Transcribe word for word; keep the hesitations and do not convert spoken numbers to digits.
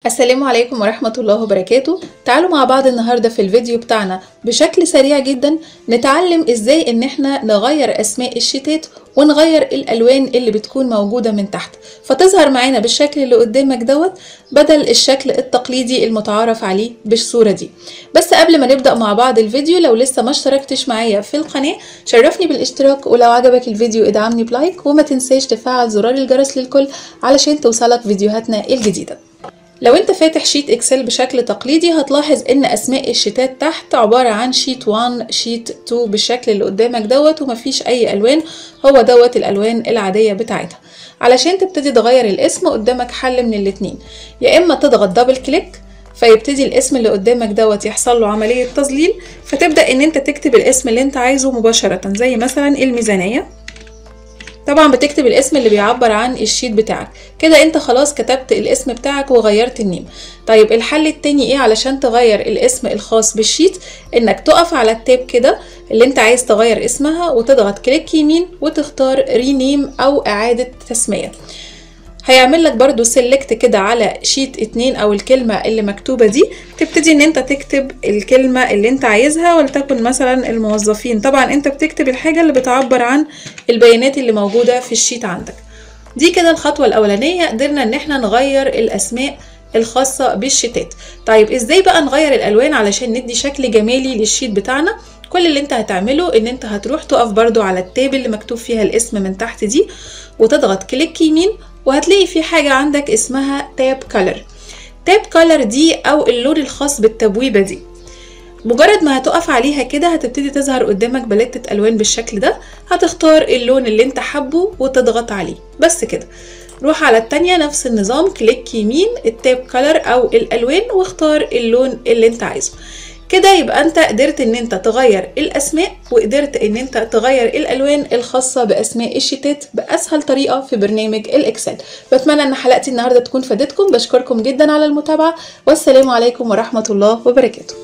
السلام عليكم ورحمة الله وبركاته. تعالوا مع بعض النهاردة في الفيديو بتاعنا بشكل سريع جدا نتعلم ازاي ان احنا نغير اسماء الشيتات ونغير الالوان اللي بتكون موجودة من تحت فتظهر معانا بالشكل اللي قدامك دوت بدل الشكل التقليدي المتعارف عليه بالصورة دي. بس قبل ما نبدأ مع بعض الفيديو، لو لسه ما اشتركتش معايا في القناة شرفني بالاشتراك، ولو عجبك الفيديو ادعمني بلايك وما تنساش تفعل زرار الجرس للكل علشان توصلك فيديوهاتنا الجديدة. لو انت فاتح شيت اكسل بشكل تقليدي هتلاحظ ان اسماء الشيتات تحت عبارة عن شيت واحد شيت اتنين بالشكل اللي قدامك دوت ومفيش اي الوان، هو دوت الالوان العادية بتاعتها. علشان تبتدي تغير الاسم قدامك حل من الاتنين، يا اما تضغط دبل كليك فيبتدي الاسم اللي قدامك دوت يحصل له عملية تظليل، فتبدأ ان انت تكتب الاسم اللي انت عايزه مباشرة زي مثلا الميزانية. طبعا بتكتب الاسم اللي بيعبر عن الشيت بتاعك، كده انت خلاص كتبت الاسم بتاعك وغيرت النيم. طيب الحل التاني ايه علشان تغير الاسم الخاص بالشيت؟ انك تقف على التاب كده اللي انت عايز تغير اسمها وتضغط كليك يمين وتختار رينيم او اعادة تسمية. هيعمل لك برضو سيلكت كده على شيت اتنين او الكلمة اللي مكتوبة دي، تبتدي ان انت تكتب الكلمة اللي انت عايزها، ولتكن مثلا الموظفين. طبعا انت بتكتب الحاجة اللي بتعبر عن البيانات اللي موجودة في الشيت عندك. دي كده الخطوة الاولانية، قدرنا ان احنا نغير الاسماء الخاصة بالشيتات. طيب ازاي بقى نغير الالوان علشان ندي شكل جمالي للشيت بتاعنا؟ كل اللي انت هتعمله ان انت هتروح تقف برضو على التاب اللي مكتوب فيها الاسم من تحت دي وتضغط كليك يمين، وهتلاقي في حاجة عندك اسمها تاب كولر. تاب كولر دي او اللون الخاص بالتبويبة دي، مجرد ما هتقف عليها كده هتبتدي تظهر قدامك باليتة الوان بالشكل ده. هتختار اللون اللي انت حبه وتضغط عليه بس كده. روح على التانية نفس النظام، كليك يمين التاب كولر او الالوان واختار اللون اللي انت عايزه. كده يبقى انت قدرت ان انت تغير الاسماء وقدرت ان انت تغير الالوان الخاصة باسماء الشيتات باسهل طريقة في برنامج الاكسل. بتمنى ان حلقتي النهاردة تكون فادتكم، بشكركم جدا على المتابعة، والسلام عليكم ورحمة الله وبركاته.